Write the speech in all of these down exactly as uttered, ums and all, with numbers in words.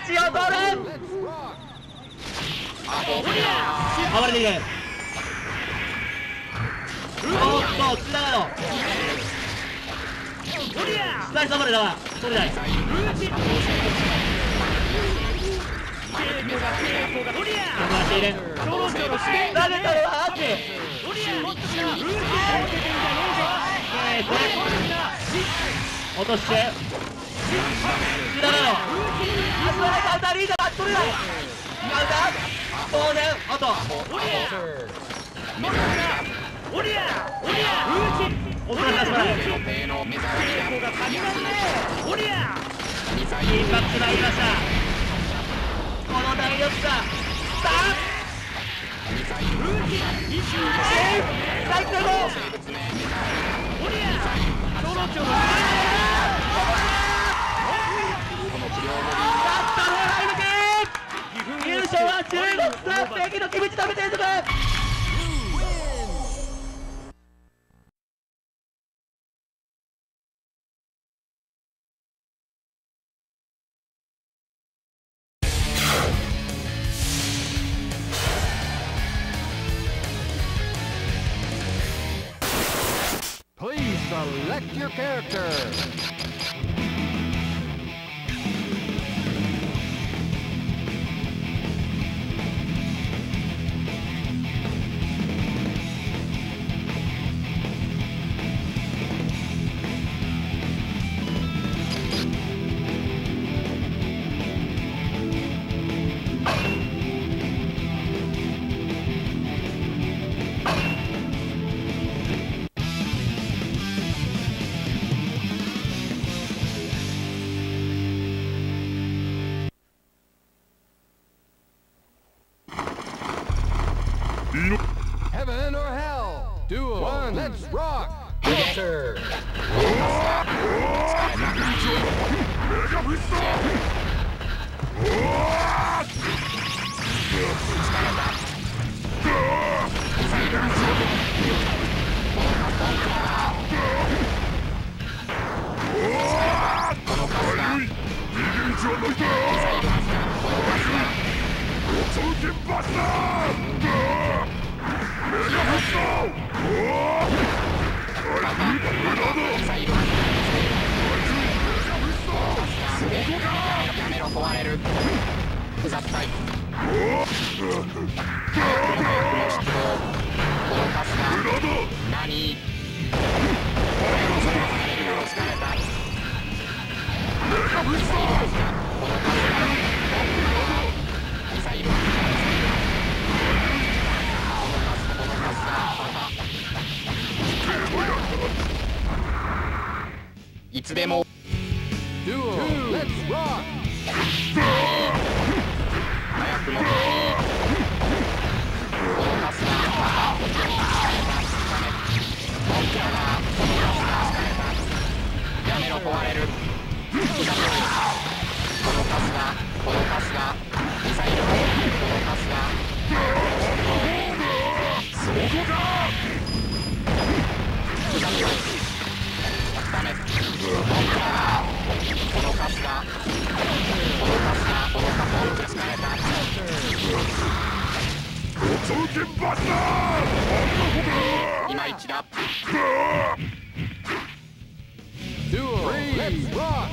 ちを取る。暴れている。おっとつながろう。ナイス暴れだ。取れない。回している。投げたのはアーチ。落としてつながろう。あそこでカウンターリーダー取れない。カウンター当然あとおとなしかしまない。インパクトが入りました。この体力差さあ最高だったのはハイ優勝は中国スー敵のキムチ食べてるぞ。 Please select your character. Heaven or hell? Duel. One. Let's rock. Victor. Duel. Let's rock. いまいちだ。Duel. Let's rock.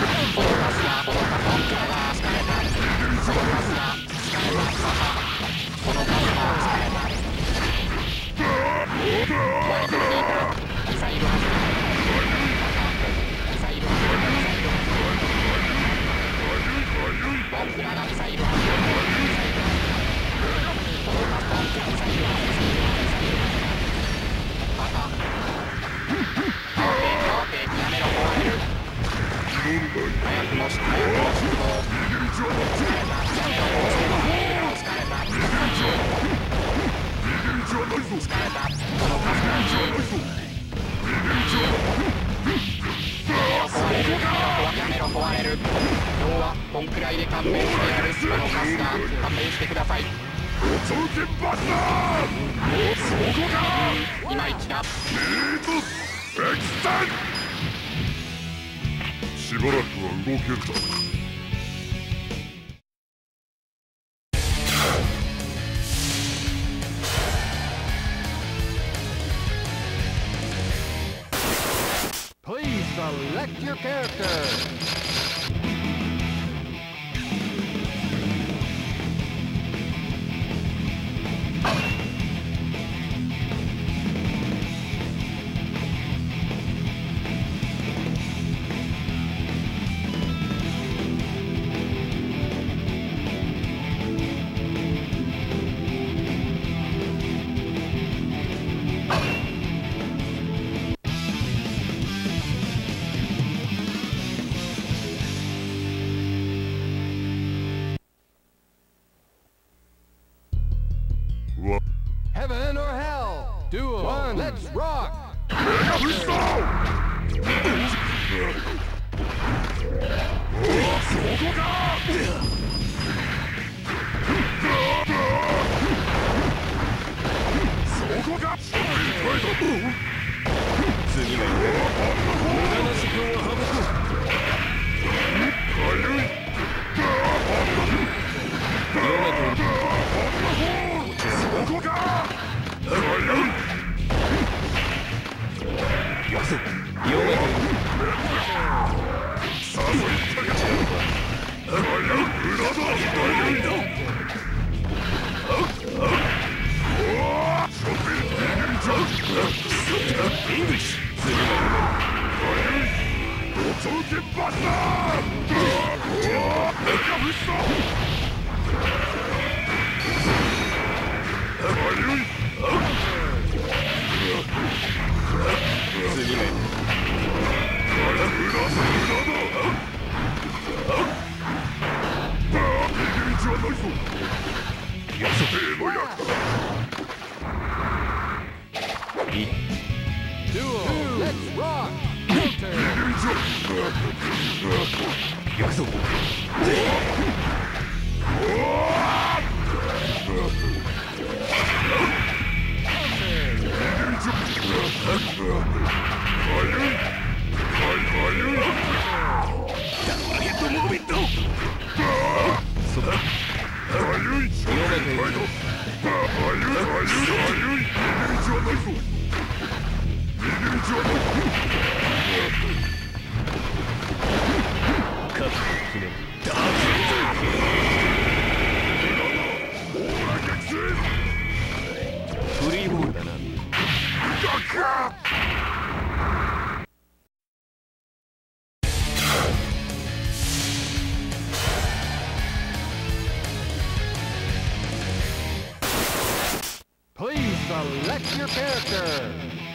こんくらいで勘弁してやる。このカスター勘弁してください。いまいちだ。しばらくは動けるだろう。 select your character. Heaven or hell? Duel. One, let's rock. Duel. Let's rock. Counter. Please select your character.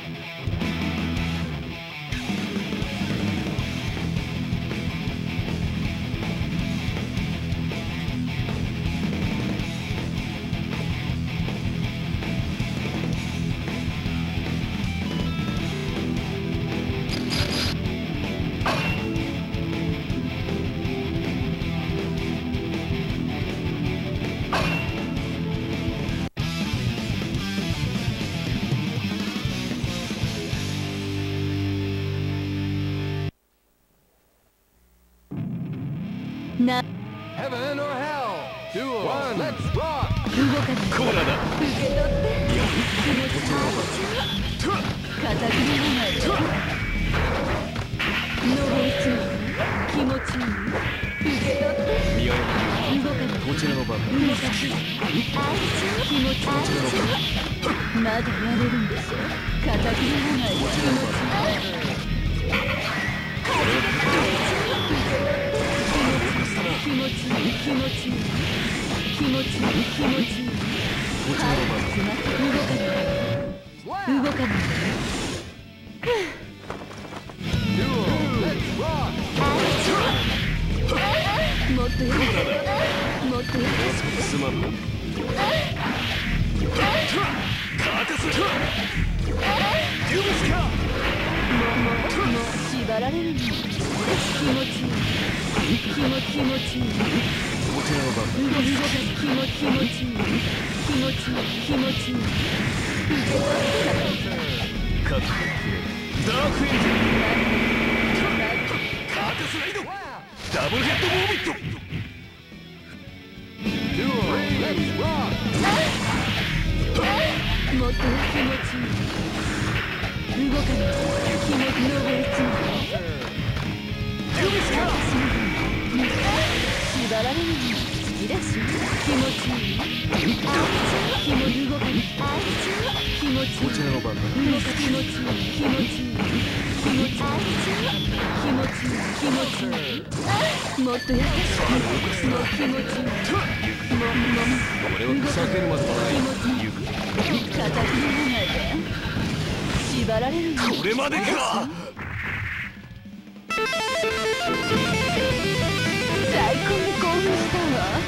Na Heaven or hell? Duel. One, let's rock. 動かないコーラだ。 受け取って気持ちを片切れないで上り詰め気持ちいい受け取って見合い動かないこちらの番だ。 動かない気持ちいいまだやれるんでしょ片切れないで気持ちいい気持ちいい気持ちいい気持ちいい気持ちいいこちらの番だ。 動かない動かない Duel. Let's rock. もっとやるもっとやるすまんな。カーカス。ユースか。 もうもう縛られるの気持ちいい気持ち気持ちいいこちらの番だ。 動かない気持ち気持ちいい気持ちいい気持ちいいカット。ダークエンジン。カーカスライド。ダブルヘッドモービット。 Duel. Let's rock. もっと気持ちいい動かない気持ち上り詰め縛られるの好きだし気持ちいい。あいつ気持ち動かない。あいつ気持ちいい。 こちらの番だ。 動か気持ちいい気持ちいい気持ちいい。気持ちいい気持ちいい気持ちいい。あもっと優しくもう気持ちいい。もうもう俺は避けるまでもない。 気持ちいい。叩きのないで縛られるの。 これまでか。 最高に興奮したわ。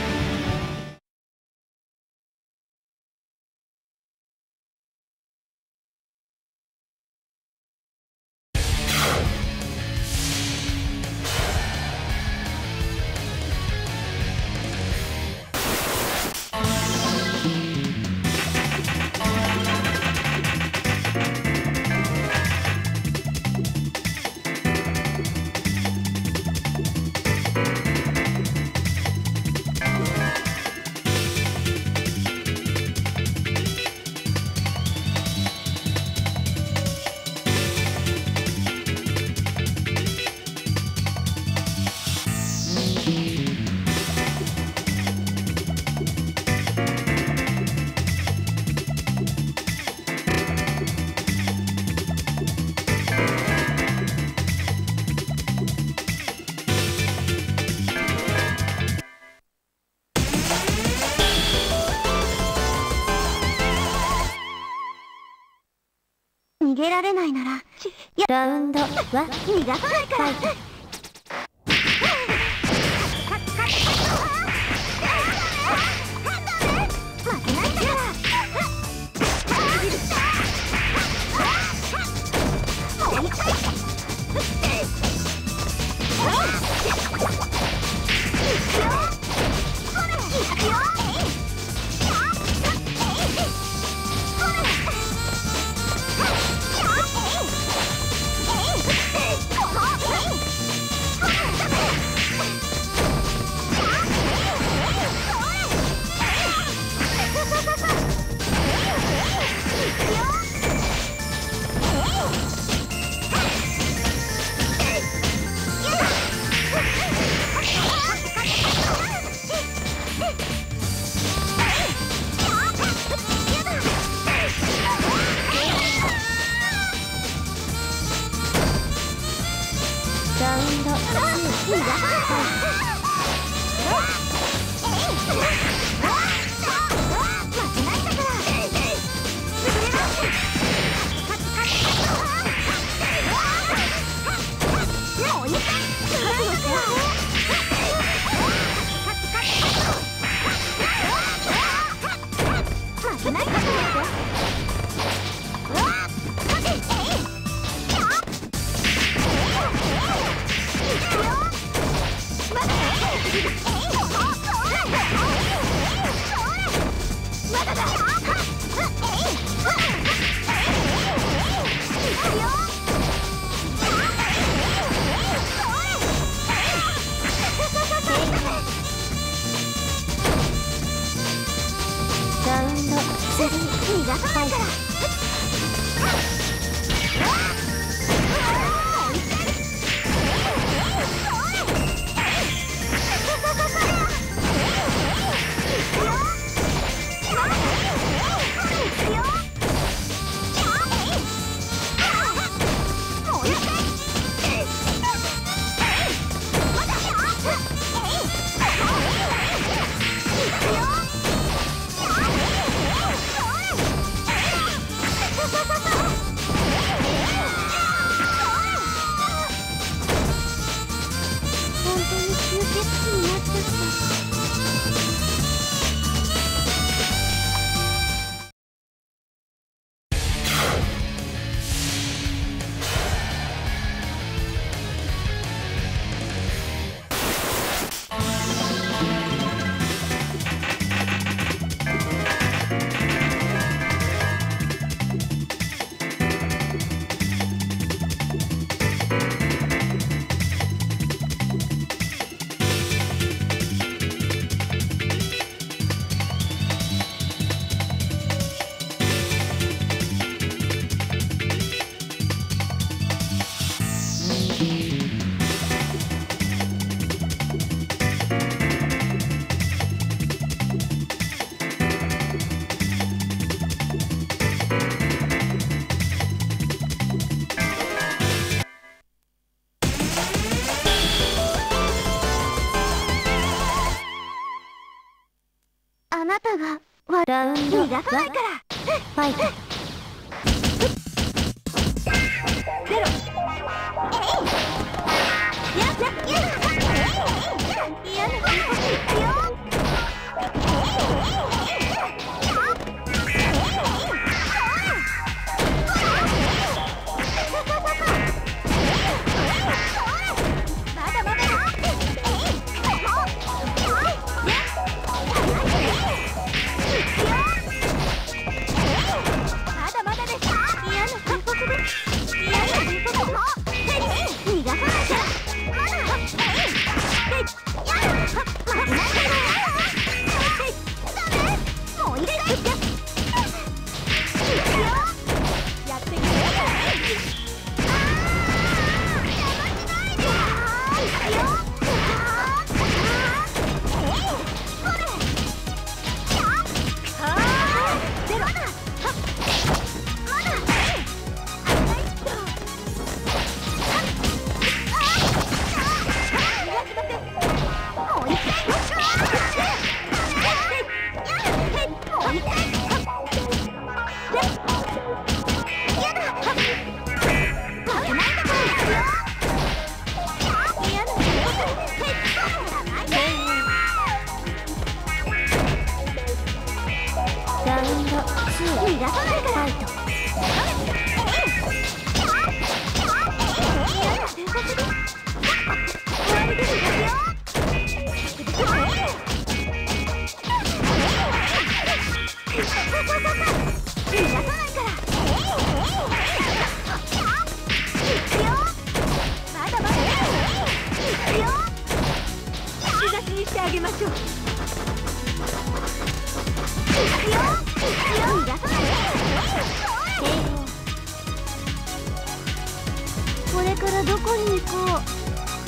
逃げられないならラウンドは逃がさないから。負けないんだから。ラウンド逃がさない。 あなたがラウンド逃がさないからファイトゼロえいやややえいやな逃がさないからファイト東にしてあげましょう。これからどこに行こう。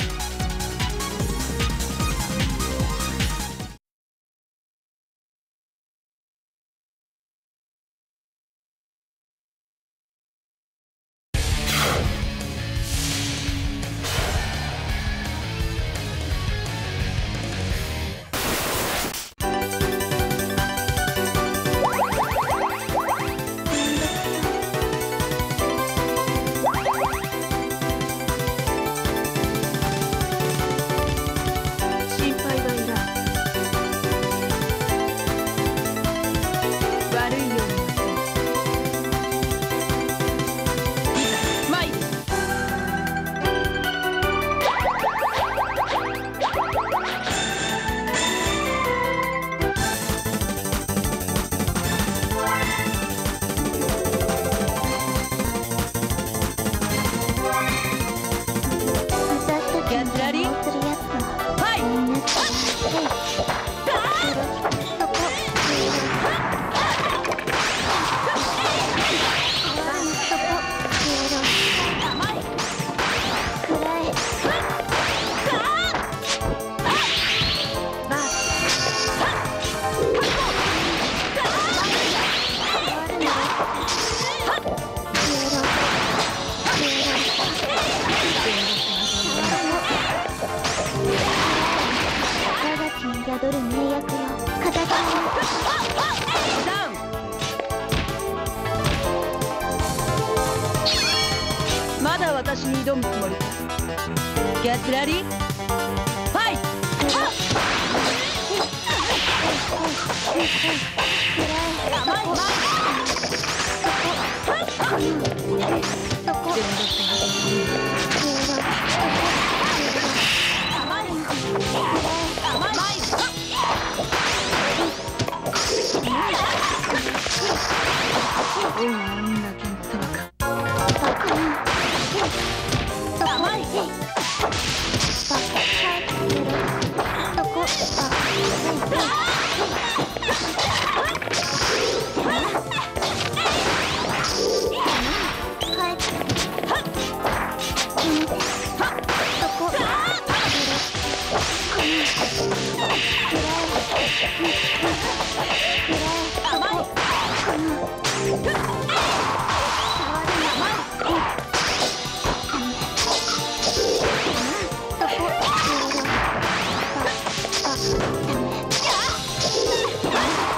宿る名役よ、形にダウン。まだ私に挑むつもりか。ゲットレディーファイト。そこあ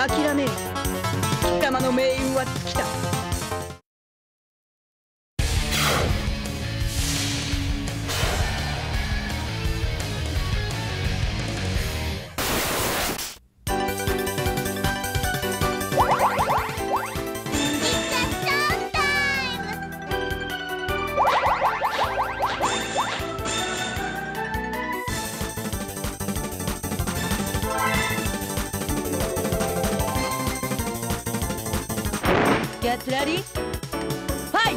諦めよ。貴様の命運は尽きた。Get ready? Fight!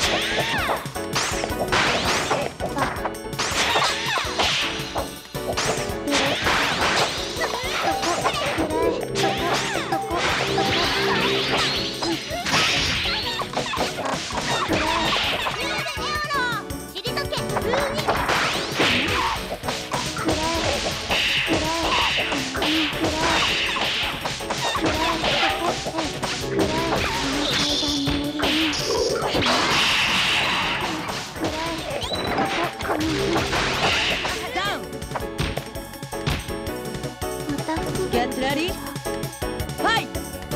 ダウン Get ready? Fight!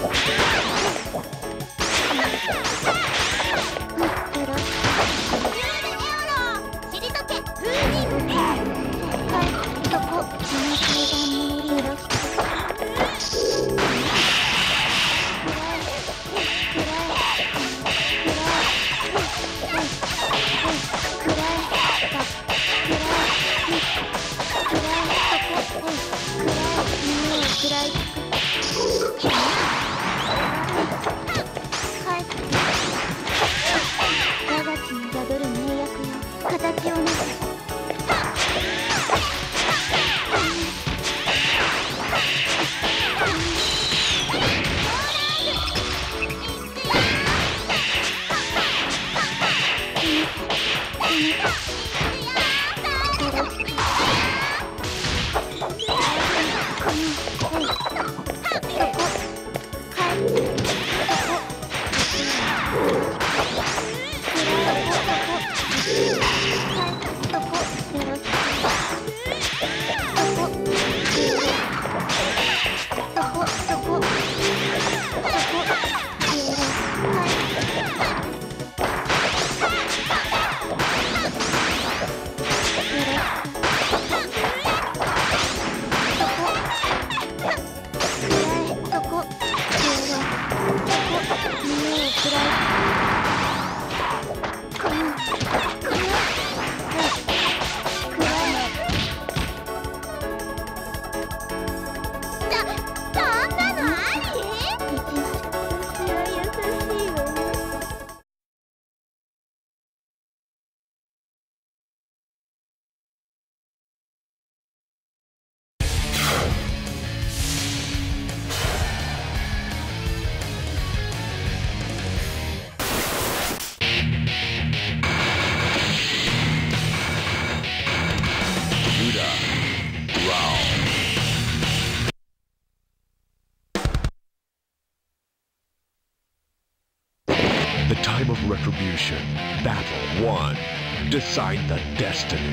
The time of retribution. Battle one. Decide the destiny.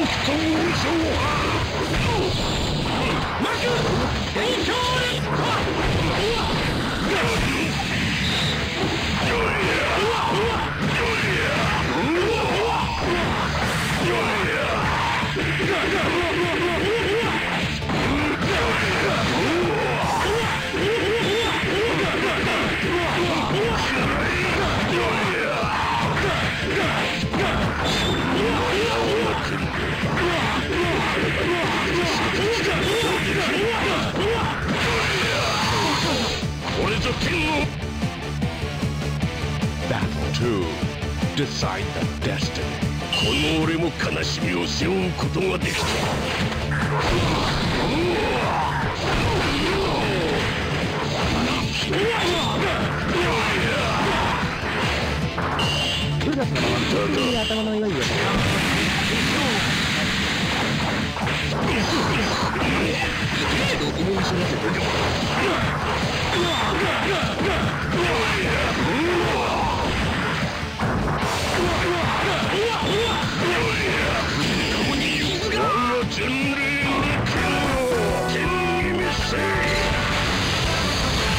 Battle two. Decide the destiny. この俺も悲しみを背負うことができた。 ルガスのまま上空に頭の上に入れた。一度思い知らせて。 人類の力を天に見せ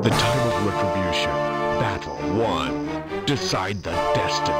The time of retribution. Battle one. Decide the destiny.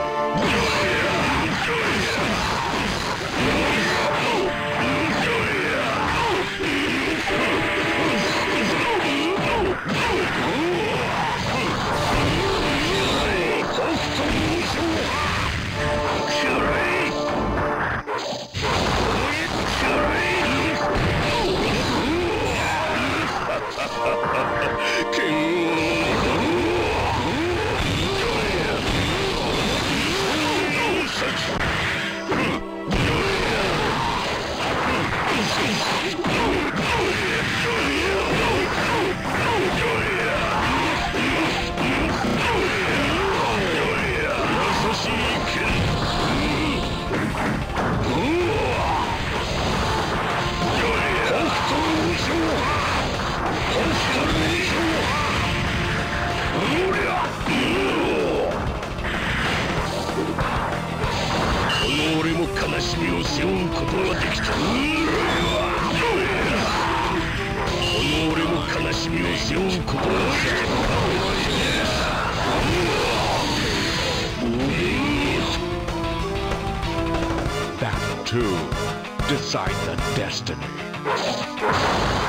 俺も悲しみを背負うことができた。この俺も悲しみを背負うことができた。Battle two. Decide the destiny.